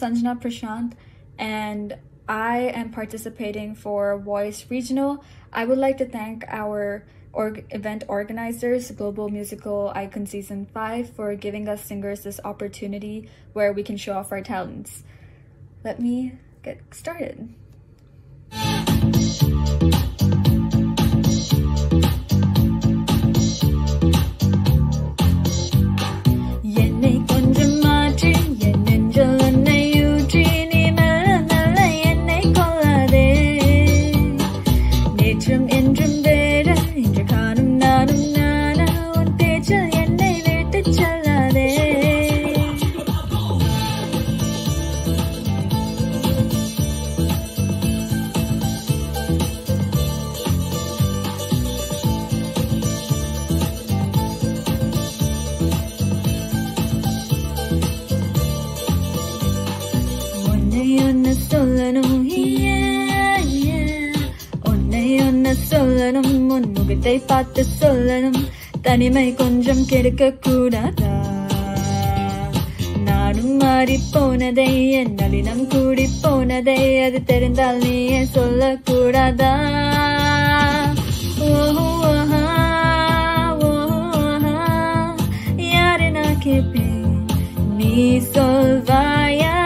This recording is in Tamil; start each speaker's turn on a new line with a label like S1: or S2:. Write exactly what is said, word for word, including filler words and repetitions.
S1: Sanjana Prashanth, and I am participating for Voice Regional. I would like to thank our org event organizers, Global Musical Icon Season five, for giving us singers this opportunity where we can show off our talents. Let me get started. முகத்தை பார்த்து சொல்லணும், தனிமை கொஞ்சம் கெடுக்க கூடாதா? நானும் மாறி போனதை, என் நளினம் கூடி போனதை, அது தெரிந்தால் நீயே சொல்ல கூடாதா? யாரு நான் கேட்பேன், நீ சொல்வாயா?